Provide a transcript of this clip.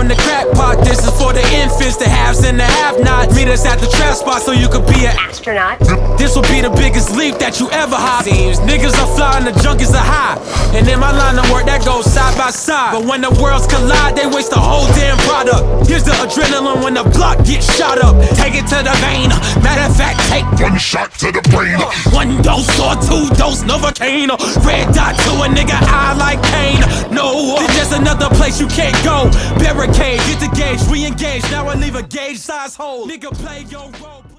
from the crack pot. This is for the infants, the haves and the have-nots. Meet us at the trap spot so you could be an astronaut. This will be the biggest leap that you ever hop. Seems niggas are flying, the junkies are high. And in my line of work, that goes side by side. But when the worlds collide, they waste the whole damn product. Here's the adrenaline when the block gets shot up. Take it to the vein. Matter of fact, take one shot to the brain. One dose or two dose Novocaine. Red dot to a nigga eye like Kane. No, it's just another place you can't go. Barricade, get the gauge, re-engage. Now I leave a gauge size hole. Nigga, play your role.